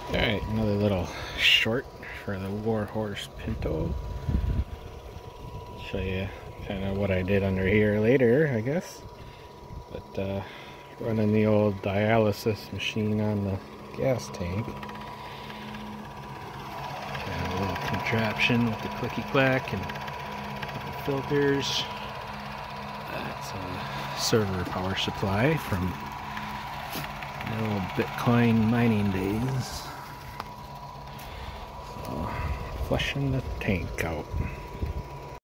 Alright, another little short for the Warhorse Pinto. Show you kind of what I did under here later, I guess. But running the old dialysis machine on the gas tank. Got a little contraption with the clicky clack and the filters. That's a server power supply from the old Bitcoin mining days. So, flushing the tank out.